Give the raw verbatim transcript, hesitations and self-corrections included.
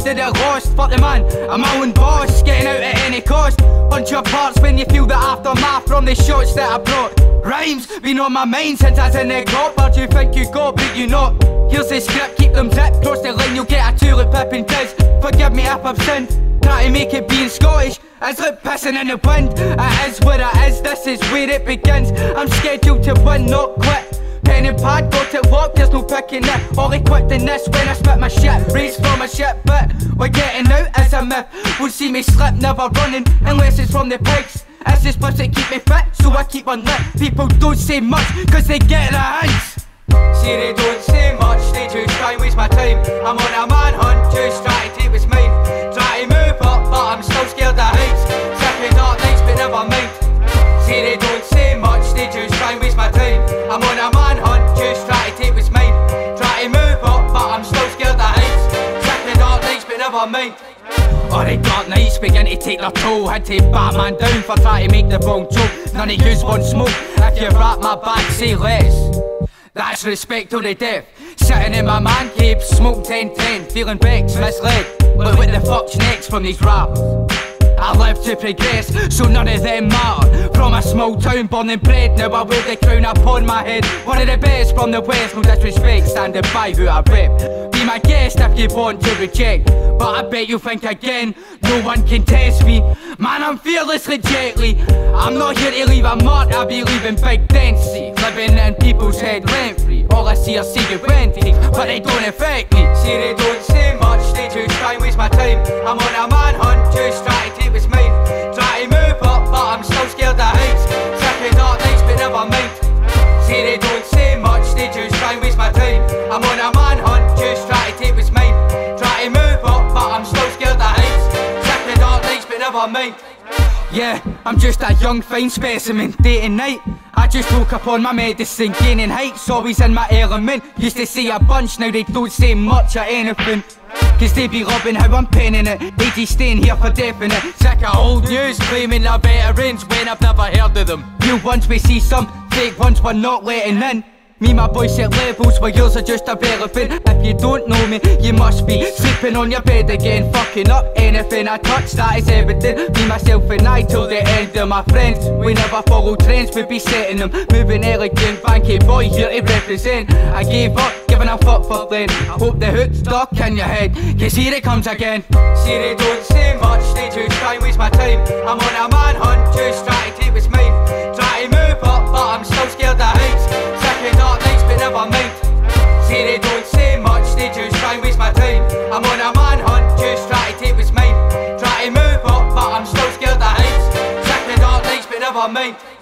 did it lost. Fuck the man, I'm my own boss, getting out at any cost. Bunch of parts when you feel the aftermath from the shots that I brought. Rhymes been on my mind since I was in the cop. Where do you think you got, but you not? Here's the script, keep them zipped. Cross the line, you'll get a tulip pippin' tiz. Forgive me if I've sinned. Try to make it being Scottish, it's like pissing in the wind. It is what it is, this is where it begins. I'm scheduled to win, not quit. Pen and pad, got it locked, there's no picking it. All equipped in this when I spit my shit. Race from a shit, but we're getting out as a myth. Won't see me slip, never running, unless it's from the pigs. It's the splits that keep me fit, so I keep on lit. People don't say much, cause they get their hands. See, they don't say much, they just try and waste my time. I'm on a manhunt, just try to take what's mine. Try to move up, but I'm still scared of heights. Sick of dark nights, but never mind. See, they don't say much, they just try and waste my time. I'm on a manhunt, just try to take what's mine. Try to move up, but I'm still scared of heights. Sick of dark nights, but never mind. Alright, dark nights begin to take their toll. Had to bat man down for trying to make the wrong joke. None of yous want smoke, if you rap my back, say less. That's respect to the death. Sitting in my man cave, smoke ten ten, feeling vexed, misled. Look what the fuck's next from these raps. I live to progress, so none of them matter. From a small town, born and bred, now I wear the crown upon my head. One of the best from the west, no disrespect, standing by who I rep. Be my guest if you want to reject, but I bet you'll think again, no one can test me. Man, I'm fearlessly gently. I'm not here to leave a mark, I be leaving big dents. Living in people's head rent free. All I see are secret wenties, but they don't affect me. See, they don't say much, they just try and waste my time. I'm on a manhunt, just try to take what's mine. Try to move up, but I'm still scared of heights. Sick of dark nights, but never mind. See, they don't say much, they just try and waste my time. I'm on a manhunt, just try to take what's mine. Try to move up, but I'm still scared of heights. Sick of dark nights, but never mind. Yeah, I'm just a young fine specimen, day and night. I just woke up on my medicine, gaining heights, always in my element. Used to say a bunch, now they don't say much or anything. Cause they be loving how I'm penning it. They just staying here for definite. Sick of old news, claiming they're veterans when I've never heard of them. Real ones we see some, fake ones we're not letting in. Me and my boys set levels where yours are just irrelevant. If you don't know me, you must be sleeping on your bed again, fucking up anything I touch, that is evident. Me, myself and I till the end of my friends. We never follow trends, we be setting them. Moving elegant, banky boy here to represent. I gave up, giving a fuck for then. I hope the hook's stuck in your head, cause here it comes again. See, they don't say much, they just try and waste my time. I'm on a manhunt, just try to take what's mine. Try to move up, but I'm still scared of heights. Sick of dark nights, but never mind. See, they don't say much, they just try and waste my time. I'm on a manhunt, just try to take what's mine. Try to move up, but I'm still scared of heights. Sick of dark nights, but never mind.